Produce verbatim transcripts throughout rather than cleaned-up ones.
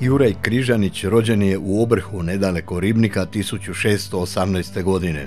Juraj Križanić rođen je u Obrhu nedaleko Ribnika tisuću šeststo osamnaeste. godine.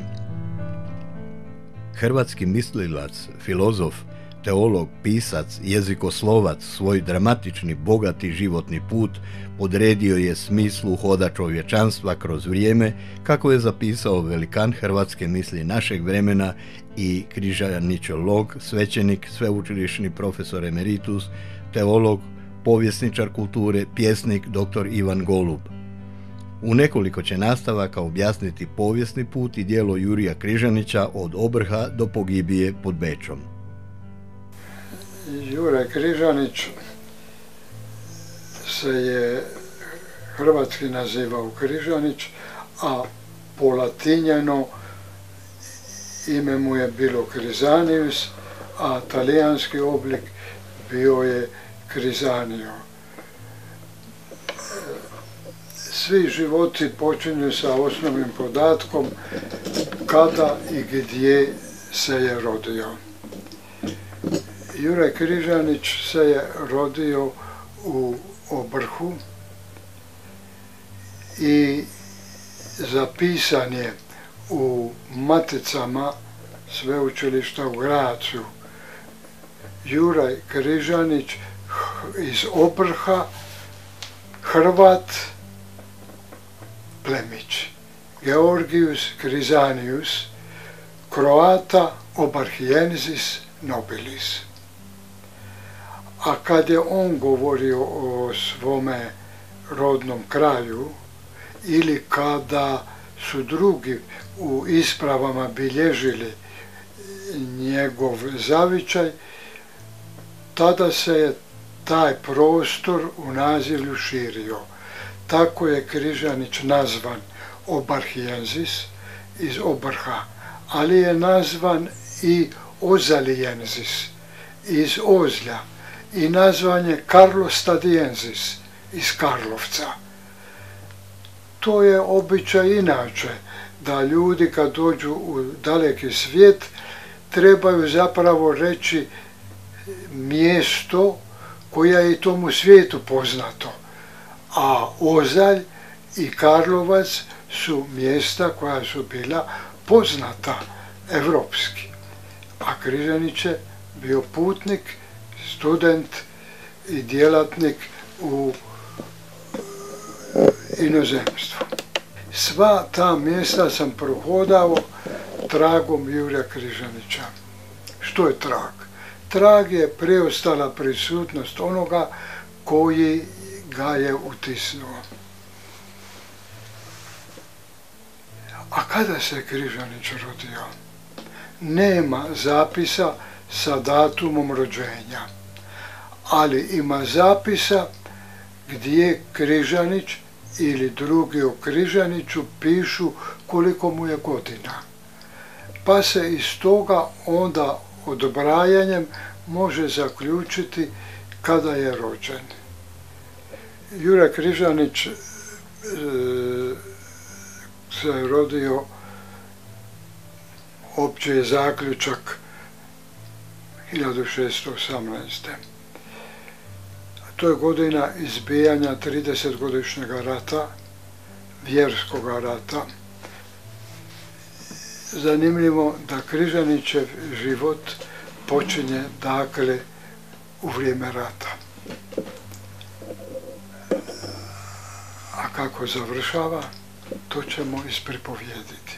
Hrvatski mislilac, filozof, teolog, pisac, jezikoslovac svoj dramatični, bogati životni put podredio je smislu hoda čovječanstva kroz vrijeme, kako je zapisao velikan hrvatske misli našeg vremena i križanićolog, svećenik, sveučilišni profesor emeritus, teolog, povjesničar kulture, pjesnik doktor Ivan Golub. U nekoliko će nastavaka objasniti povijesni put i djelo Jurija Križanića od Obrha do pogibije pod Bečom. Juraj Križanić se je hrvatski nazivao Križanić, a polatinjeno ime mu je bilo Krizanius, a talijanski oblik bio je Krizanio. Svi životi počinju sa osnovnim podatkom kada i gdje se je rodio. Juraj Križanić se je rodio u Obrhu i zapisan je u maticama sveučilišta u Grazu. Juraj Križanić iz Obrha, Hrvat, plemić. Georgius Krizanius, Croata Obarhiensis nobilis. A kad je on govorio o svome rodnom kraju ili kada su drugi u ispravama bilježili njegov zavičaj, tada se je taj prostor u nazivlju širio. Tako je Križanić nazvan Obarhiensis iz Obrha, ali je nazvan i Ozaliensis iz Ozlja i nazvan je Karlostadiensis iz Karlovca. To je običaj inače, da ljudi kad dođu u daleki svijet trebaju zapravo reći mjesto koje je tomu svijetu poznato, a Ozalj i Karlovac su mjesta koja su bila poznata evropski. A Križanić je bio putnik, student i djelatnik u inozemstvu. Sva ta mjesta sam prohodao tragom Jurija Križanića. Što je trag? Trag je preostala prisutnost onoga koji ga je utisnuo. A kada se Križanić rodio? Nema zapisa sa datumom rođenja, ali ima zapisa gdje Križanić ili drugi o Križaniću pišu koliko mu je godina. Pa se iz toga onda odbrajanjem može zaključiti kada je rođen. Juraj Križanić e, se je rodio, opći je zaključak hiljadu šeststo osamnaeste. To je godina izbijanja tridesetgodišnjeg rata, vjerskog rata. Zanimljivo da Križanićev život počinje dakle u vrijeme rata. A kako završava, to ćemo ispripovijediti.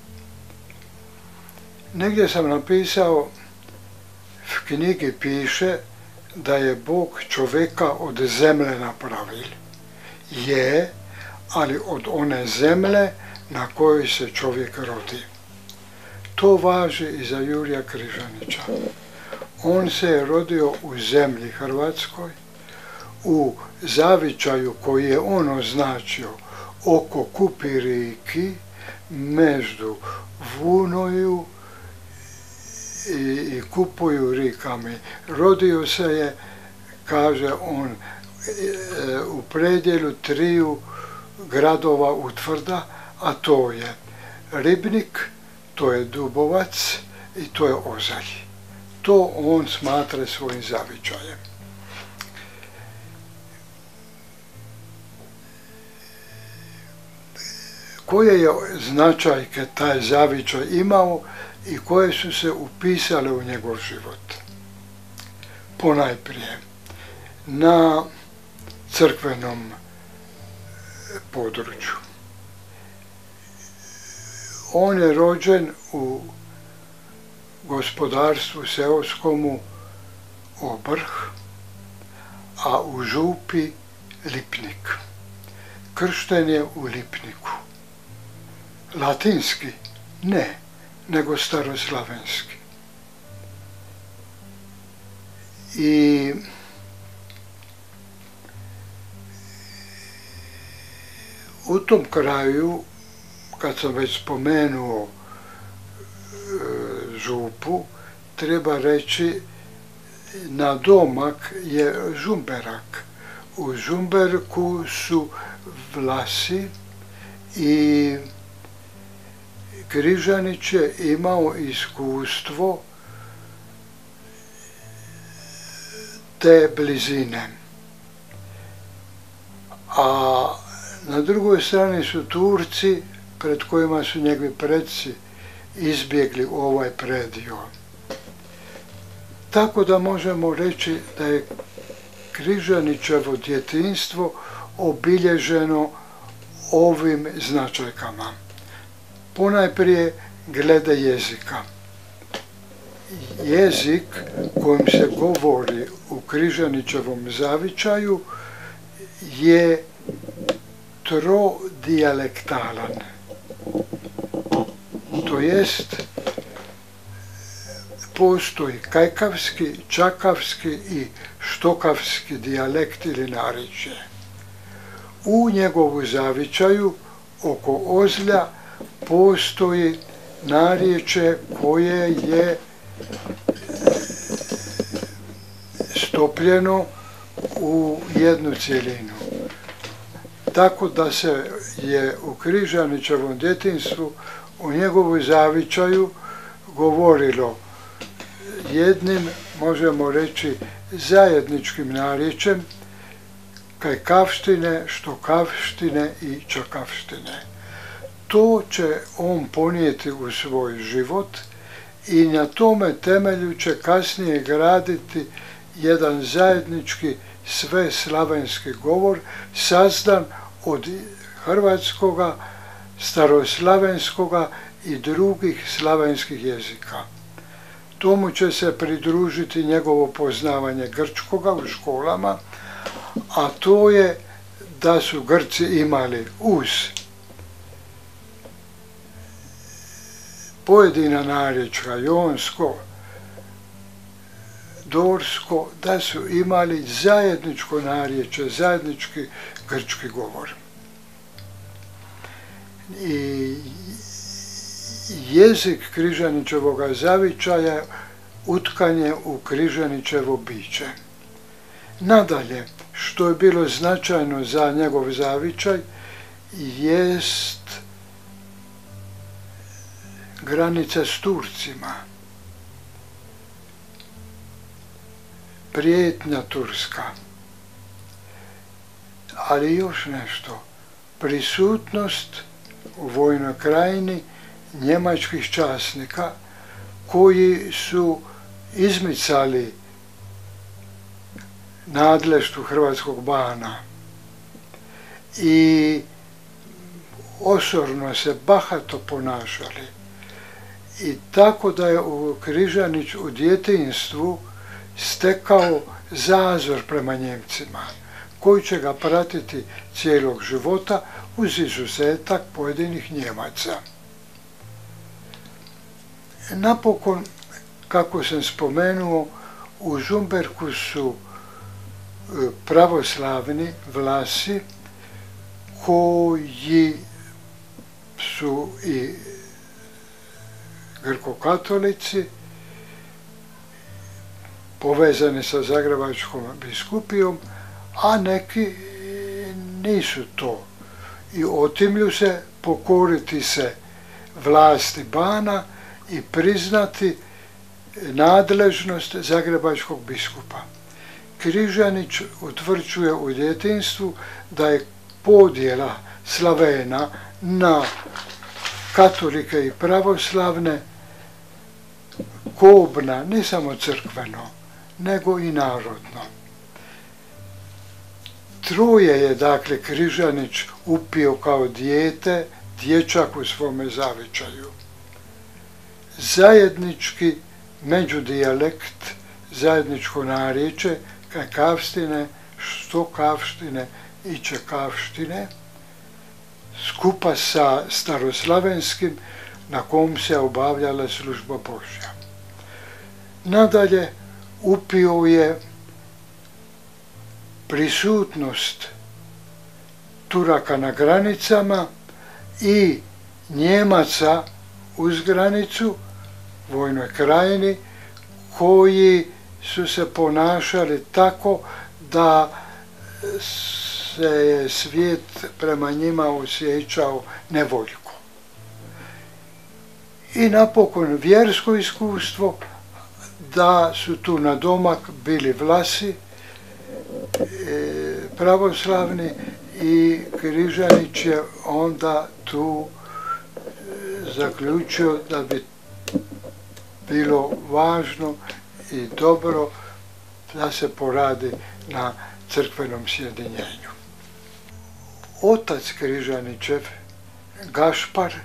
Negdje sam napisao, v knjigi piše da je Bog čovjeka od zemlje napravil. Je, ali od one zemlje na kojoj se čovjek rodi. To važi i za Jurija Križanića. On se je rodio u zemlji Hrvatskoj, u zavičaju koji je on označio oko Kupi riki, među Vunoju i, i Kupoju rikami. Rodio se je, kaže on, u predjelu triju gradova utvrda, a to je Ribnik, to je Dubovac i to je Ozalj. To on smatra svojim zavičajem. koje je značajke taj zavičaj imao i koje su se upisale u njegov život. Ponajprije, na crkvenom području. On je rođen u gospodarstvu seoskomu Obrh, a u župi Lipnik. Kršten je u Lipniku. Latinski? Ne, nego staroslavenski. I u tom kraju, kad sam već spomenuo župu, treba reći na domak je Žumberak. U Žumberku su Vlasi i Križanić je imao iskustvo te blizine. A na drugoj strani su Turci, pred kojima su njegovi predci izbjegli u ovaj predio. Tako da možemo reći da je Križanićevo djetinjstvo obilježeno ovim značajkama. Ponajprije glede jezika. Jezik kojim se govori u Križanićevom zavičaju je trodijalektalan. To jest, postoji kajkavski, čakavski i štokavski dijalekt ili narječje. U njegovu zavičaju oko Ozlja postoji narječje koje je stopljeno u jednu cjelinu. Tako da se je u Križanićevom djetinjstvu o njegovu zavičaju govorilo jednim, možemo reći, zajedničkim narječjem kajkavštine, štokavštine i čakavštine. To će on ponijeti u svoj život i na tome temelju će kasnije graditi jedan zajednički sveslavenski govor sazdan od hrvatskoga, staroslavenskoga i drugih slavenskih jezika. Tomu će se pridružiti njegovo poznavanje grčkoga u školama, a to je da su Grci imali uz pojedina narječja, jonsko, dorsko, da su imali zajedničko narječje, zajednički grčki govor. I jezik Križanićevoga zavičaja utkan je u Križanićevo biće. Nadalje, što je bilo značajno za njegov zavičaj, jest granica s Turcima. Prijetnja turska. Ali još nešto. Prisutnost u vojnoj krajini njemačkih časnika koji su izmicali nadleštvu hrvatskog bana i osorno se bahato ponašali. I tako da je Križanić u djetinjstvu stekao zazor prema Njemcima, koji će ga pratiti cijelog života uz izuzetak pojedinih Njemaca. Napokon, kako sam spomenuo, u Žumberku su pravoslavni Vlasi koji su i grkokatolici, povezani sa Zagrebačkom biskupijom, a neki nisu to. I otimlju se pokoriti se vlasti bana i priznati nadležnost Zagrebačkog biskupa. Križanić utvrđuje u djetinjstvu da je podjela Slavena na katolike i pravoslavne kobna, ne samo crkveno, nego i narodno. Troje je, dakle, Križanić upio kao dijete, dječak u svome zavičaju. Zajednički međudijalekt, zajedničko narječje, kakavštine, štokavštine i čekavštine, skupa sa staroslavenskim na kom se obavljala služba Božja. Nadalje, upio je prisutnost Turaka na granicama i Njemaca uz granicu, Vojnoj krajini, koji su se ponašali tako da se je svijet prema njima osjećao nevoljko. I napokon vjersko iskustvo, da su tu na domak bili Vlasi, pravoslavni, i Križanić je onda tu zaključio da bi bilo važno i dobro da se poradi na crkvenom sjedinjenju. Otac Križanićev, Gašpar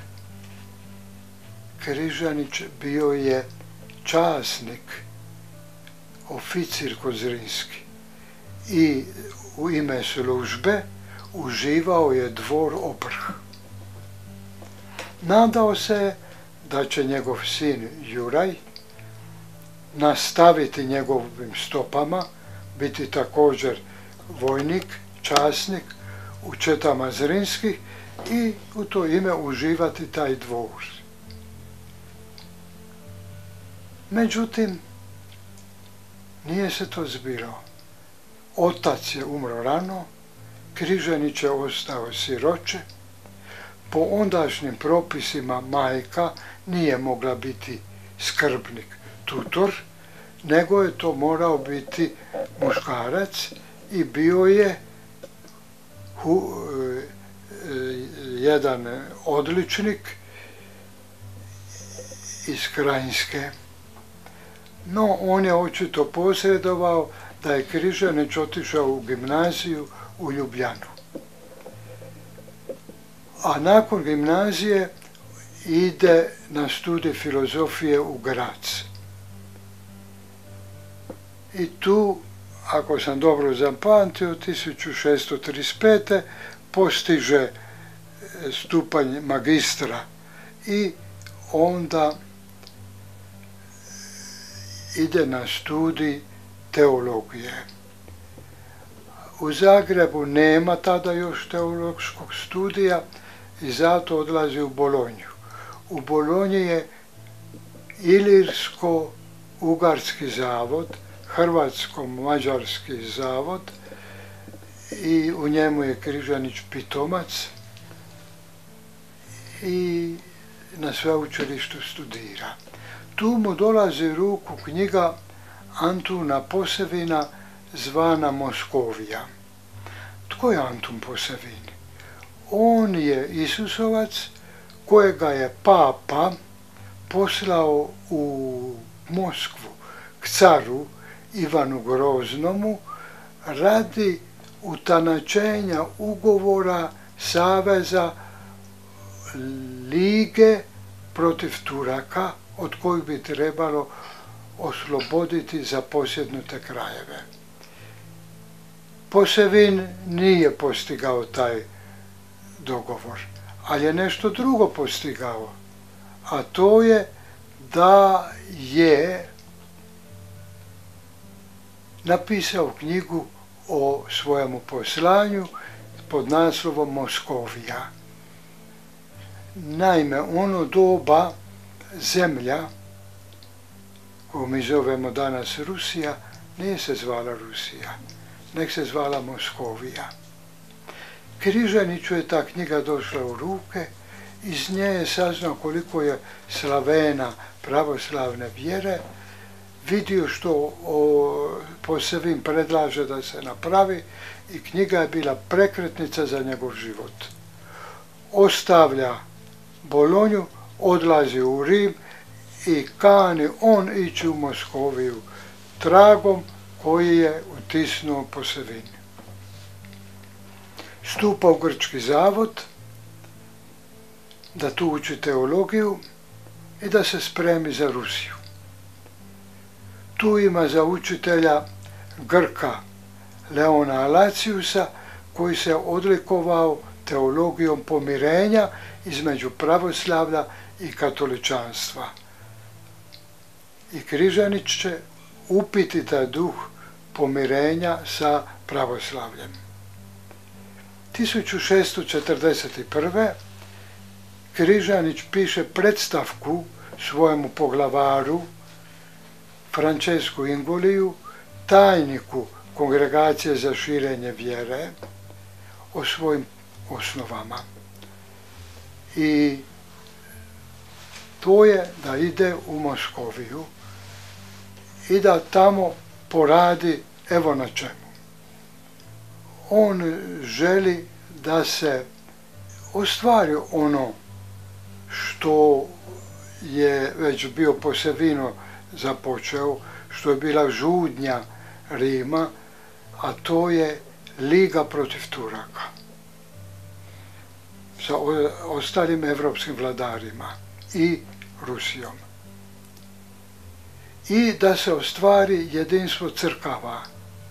Križanić, bio je časnik, oficir kozrinski i u ime službe uživao je dvor Oprh. Nadao se da će njegov sin Juraj nastaviti njegovim stopama, biti također vojnik, časnik u četama Zrinskih i u to ime uživati taj dvor. Međutim, nije se to zbilo. Otac je umro rano, Križanić je ostao siroče. Po ondašnjim propisima majka nije mogla biti skrbnik, tutor, nego je to morao biti muškarac i bio je hu, jedan odličnik iz Krajinske. No, on je očito posredovao da je Križanić otišao u gimnaziju u Ljubljanu. A nakon gimnazije ide na studij filozofije u Graz. I tu, ako sam dobro zapamtio, tisuću šesto trideset pete postiže stupanj magistra i onda ide na studij teologije. U Zagrebu nema tada još teološkog studija i zato odlazi u Bolonju. U Bolonji je Ilirsko-Ugarski zavod, Hrvatsko-Mađarski zavod i u njemu je Križanić pitomac i na sveučilištu studira. Tu mu dolazi u ruku knjiga Antuna Posevina zvana Moskovija. Tko je Antun Posevin? On je Isusovac kojega je papa poslao u Moskvu k caru Ivanu Groznomu radi utanačenja ugovora saveza lige protiv Turaka od kojih bi trebalo osloboditi zaposjednute krajeve. Posevin nije postigao taj dogovor, ali je nešto drugo postigao, a to je da je napisao knjigu o svojemu poslanju pod naslovom Moskovija. Naime, ono doba zemlja, koju mi zovemo danas Rusija, nije se zvala Rusija, nek se zvala Moskovija. Križaniću je ta knjiga došla u ruke, iz nje je saznao koliko je Slavena pravoslavne vjere, vidio što Posevin predlaže da se napravi i knjiga je bila prekretnica za njegov život. ostavlja Bolonju, odlazi u Rim i kani on ići u Moskoviju tragom koji je utisnuo Posavini. Stupa u Grčki zavod da tu uči teologiju i da se spremi za Rusiju. Tu ima za učitelja Grka Leona Alaciusa, koji se odlikovao teologijom pomirenja između pravoslavlja i katoličanstva. I Križanić će upiti taj duh pomirenja sa pravoslavljem. tisuću šesto četrdeset prve. Križanić piše predstavku svojemu poglavaru Francesku Ingoliju, tajniku Kongregacije za širenje vjere, o svojim osnovama. I to je da ide u Moskoviju i da tamo poradi evo na čemu. On želi da se ostvari ono što je već bio Posavino započeo, što je bila žudnja Rima, a to je liga protiv Turaka sa ostalim evropskim vladarima i Rusijom. I da se ostvari jedinstvo crkava,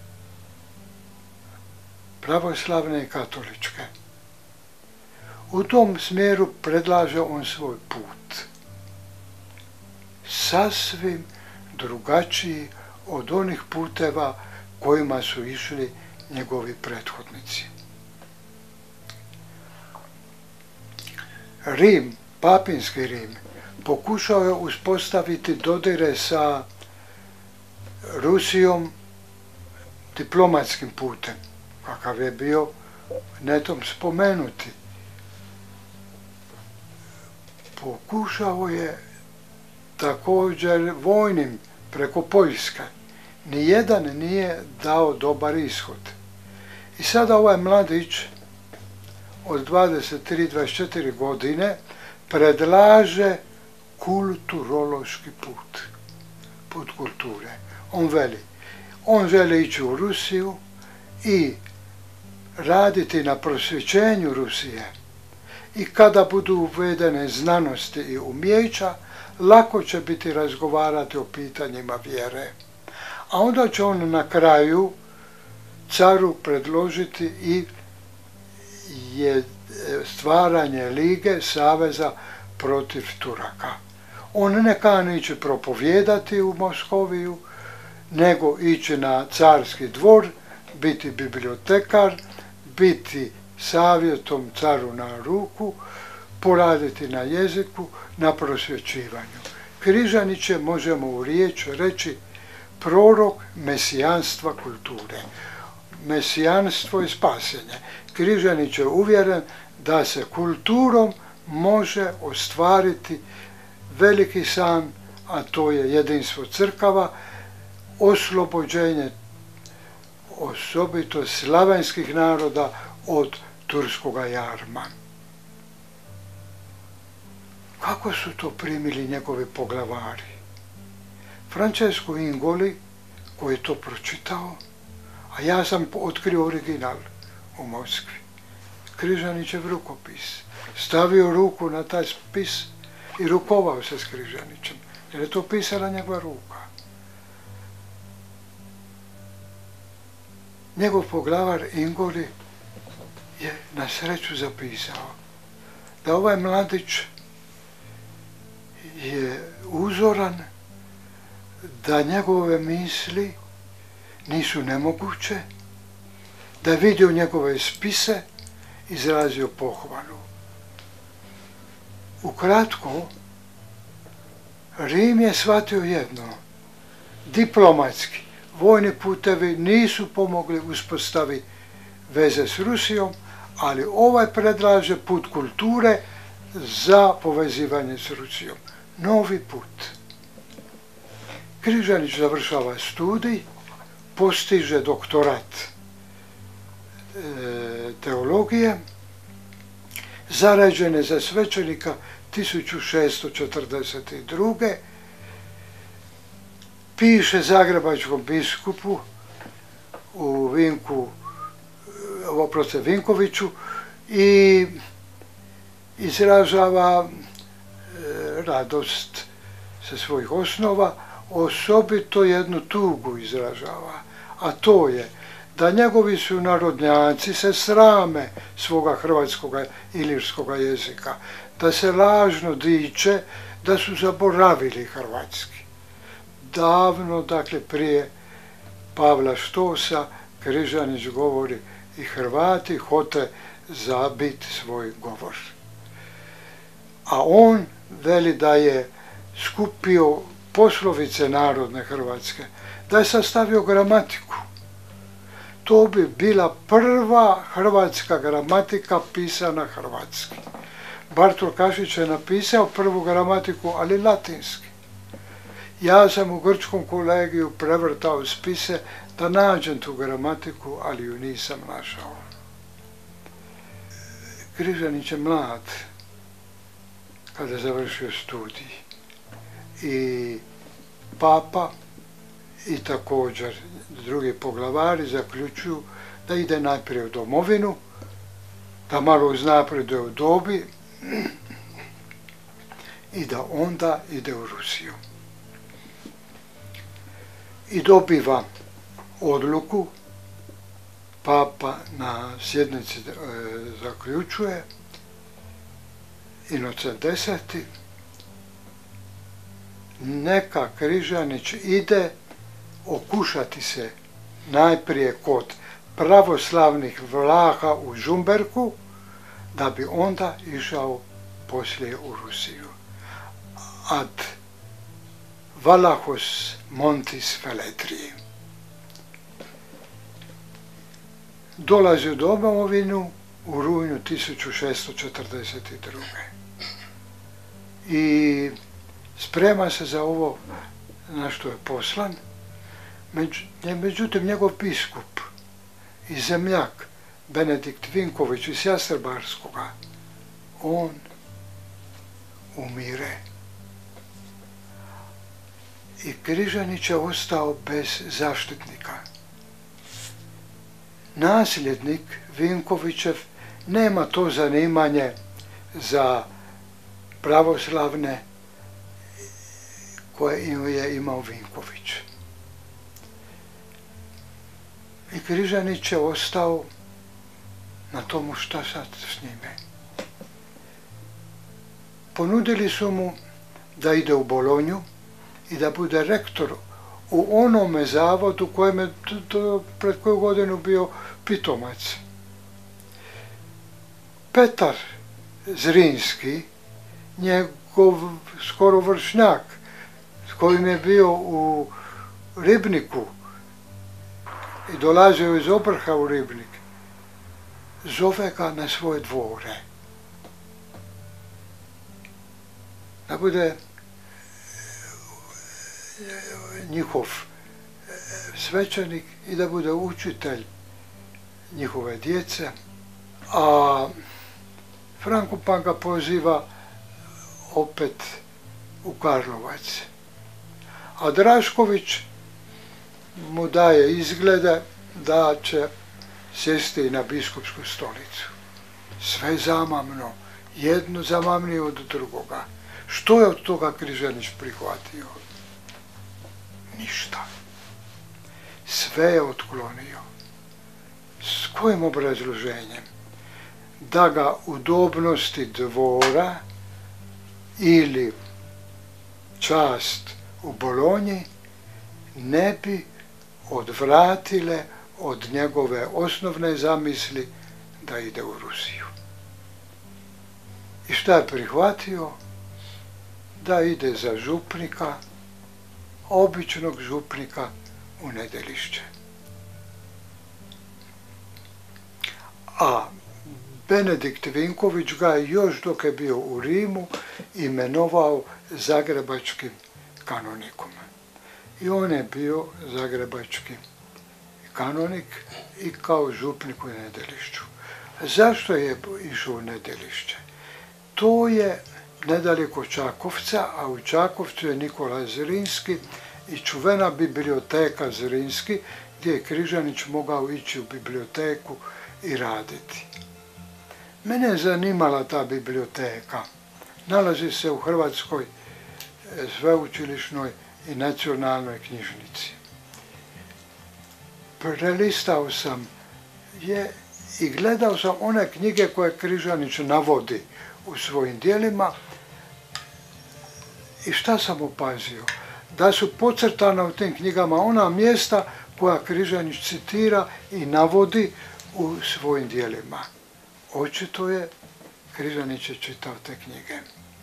pravoslavne i katoličke. U tom smjeru predlaže on svoj put. Sasvim drugačiji od onih puteva kojima su išli njegovi prethodnici. Rim, papinski Rim, pokušao je uspostaviti dodire sa Rusijom diplomatskim putem, kakav je bio netom spomenuti. Pokušao je također vojnim preko Poljske. Nijedan nije dao dobar ishod. I sada ovaj mladić od dvadeset tri do dvadeset četiri godine predlaže kulturološki put, put kulture. On veli, on želi ići u Rusiju i raditi na prosvjećenju Rusije. I kada budu uvedene znanosti i umjeća, lako će biti razgovarati o pitanjima vjere. A onda će on na kraju caru predložiti i je stvaranje lige, saveza protiv Turaka. On ne kani ići propovijedati u Moskoviju, nego ići na carski dvor, biti bibliotekar, biti savjetom caru na ruku, poraditi na jeziku, na prosvjećivanju. Križanić je, možemo u riječ reći, prorok mesijanstva kulture. Mesijanstvo je spasenje. Križanić je uvjeren da se kulturom može ostvariti veliki san, a to je jedinstvo crkava, oslobođenje osobito slavenskih naroda od turskoga jarma. Kako su to primili njegovi poglavari? Francesco Ingoli, koji je to pročitao, a ja sam otkrio original u Moskvi, Križanićev rukopis, stavio ruku na taj spis i rukovao se s Križanićem, jer je to pisala njegova ruka. Njegov poglavar Ingoli je na sreću zapisao da ovaj mladić je uzoran, da njegove misli nisu nemoguće, da je vidio njegove spise, izrazio pohvalu. Ukratko, Rim je shvatio jedno, diplomatski, vojni putevi nisu pomogli uspostavi veze s Rusijom, ali ovaj predlaže put kulture za povezivanje s Rusijom. Novi put. Križanić završava studij, postiže doktorat e, teologije, zarađene za svećenika tisuću šesto četrdeset druge. Piše zagrebačkom biskupu u Vinku, oproste Vinkoviću, i izražava radost sa svojih osnova, osobito jednu tugu izražava, a to je da njegovi su narodnjaci se srame svoga hrvatskoga ilirskoga jezika, da se lažno diče da su zaboravili hrvatski. Davno, dakle prije Pavla Štosa, Križanić govori i Hrvati hote zabiti svoj govor. A on veli da je skupio poslovice narodne hrvatske, da je sastavio gramatiku. To bi bila prva hrvatska gramatika pisana hrvatski. Bartol Kašić je napisao prvu gramatiku, ali latinski. Ja sam u grčkom kolegiju prevrtao spise da nađem tu gramatiku, ali ju nisam našao. Križanić je mlad kada je završio studij. I papa i također drugi poglavari zaključuju da ide najprije u domovinu, da malo uznapreduje u dobi i da onda ide u Rusiju. I dobiva odluku, papa na sjednici e, zaključuje, Inocent deseti, neka Križanić ide okušati se najprije kod pravoslavnih Vlaha u Žumberku, da bi onda išao poslije u Rusiju. Ad Valahos Montis Feletrii. Dolazi u domovinu u rujnu tisuću šesto četrdeset druge. I sprema se za ovo na što je poslan. Međutim, njegov biskup i zemljak Benedikt Vinković iz Jastrebarskoga, on umire. I Križanić je ostao bez zaštitnika. Nasljednik Vinkovićev nema to zanimanje za pravoslavne koje je imao Vinković. I Križanić je ostao na tomu šta sad s njime. Ponudili su mu da ide u Bolonju i da bude rektor u onome zavodu kojem je pred koju godinu bio pitomac. Petar Zrinski, njegov skoro vršnjak, s kojim je bio u Ribniku i dolazio iz Obrha u Ribnik, zove ga na svoje dvore. Da bude njihov svećenik i da bude učitelj njihove djece, a Frankopan ga poziva opet u Karlovac. A Drašković mu daje izglede da će sjesti na biskupsku stolicu. Sve zamamno, jedno zamamnije od drugoga. Što je od toga Križanić prihvatio? Ništa. Sve je otklonio. S kojim obrazloženjem? Da ga udobnosti dvora ili čast u Bolonji ne bi odvratile od njegove osnovne zamisli da ide u Rusiju. I šta je prihvatio? Da ide za župnika, običnog župnika u Nedelišće. A Benedikt Vinković ga je još dok je bio u Rimu imenovao zagrebačkim kanonikom. I on je bio zagrebački kanonik i kao župnik u Nedelišću. Zašto je išao u Nedelišće? To je nedaleko Čakovca, a u Čakovcu je Nikola Zrinski i čuvena biblioteka Zrinski, gdje je Križanić mogao ići u biblioteku i raditi. Mene je zanimala ta biblioteka. Nalazi se u Hrvatskoj sveučilišnoj i nacionalnoj knjižnici. Prelistao sam je i gledao sam one knjige koje Križanić navodi u svojim dijelima i šta sam opazio? Da su podcrtana u tim knjigama ona mjesta koja Križanić citira i navodi u svojim dijelima. Očito je, Križanić je čitao te knjige.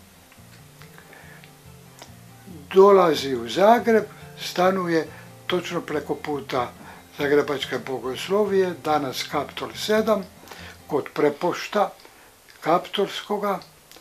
Dolazi u Zagreb, stanuje točno preko puta Zagrebačke bogoslovije, danas Kaptol sedam, kod prepošta Kaptolskoga,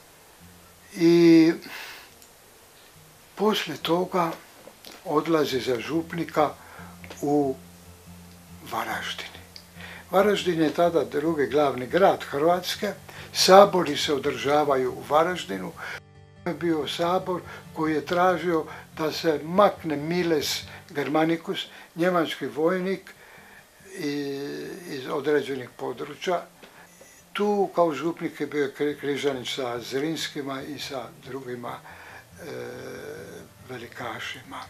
i poslije toga odlazi za župnika u Varaždin. Varaždin je tada drugi glavni grad Hrvatske, sabori se održavaju u Varaždinu. To je bio sabor koji je tražio da se makne Miles Germanicus, njemački vojnik iz određenih područja. Tu kao župnik je bio Križanić sa Zrinskima i sa drugima e, velikašima.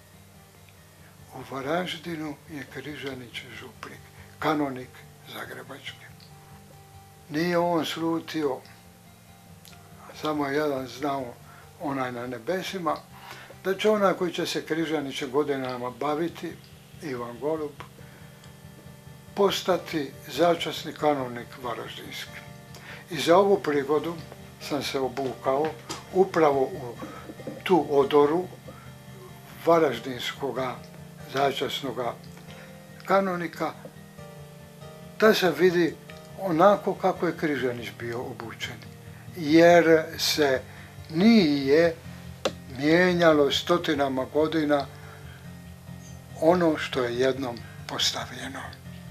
U Varaždinu je Križanić župnik, kanonik Zagrebački. Nije on slutio, samo je jedan znao, onaj na nebesima, da će onaj koji će se Križanićem godinama baviti, Ivan Golub, postati začasni kanonik varaždinski. I za ovu prigodu sam se obukao upravo u tu odoru varaždinskoga začasnoga kanonika, da se vidi onako kako je Križanić bio obučen. Jer se nije mijenjalo stotinama godina ono što je jednom postavljeno.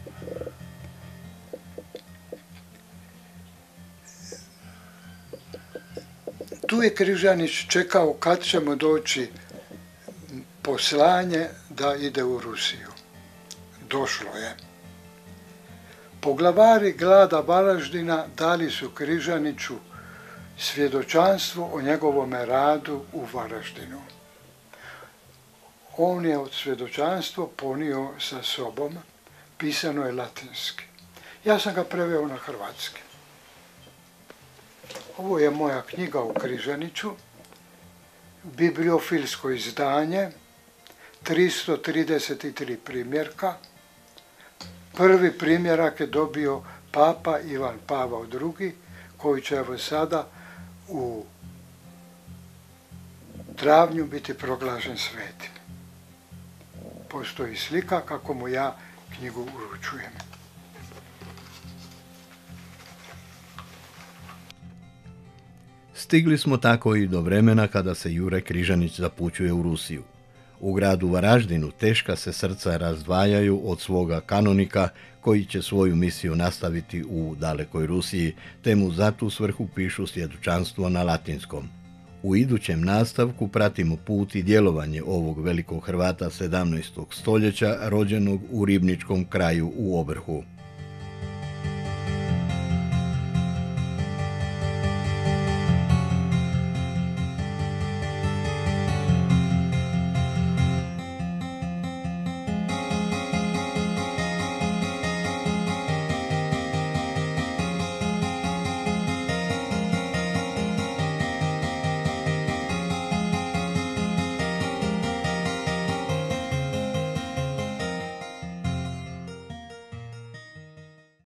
Tu je Križanić čekao kad će mu doći poslanje da ide u Rusiju. Došlo je. Poglavari grada Varaždina dali su Križaniću svjedočanstvo o njegovome radu u Varaždinu. On je od svjedočanstva ponio sa sobom, pisano je latinski. Ja sam ga preveo na hrvatski. Ovo je moja knjiga o Križaniću, bibliofilsko izdanje, tristo trideset tri primjerka. Prvi primjerak je dobio papa Ivan Pavao drugi, koji će evo sada u travnju biti proglašen svetim. Postoji slika kako mu ja knjigu uručujem. Stigli smo tako i do vremena kada se Jure Križanić zapućuje u Rusiju. U gradu Varaždinu teška se srca razdvajaju od svoga kanonika koji će svoju misiju nastaviti u dalekoj Rusiji, te mu za tu svrhu pišu svjedočanstvo na latinskom. U idućem nastavku pratimo put i djelovanje ovog velikog Hrvata sedamnaestog stoljeća rođenog u ribničkom kraju u Obrhu.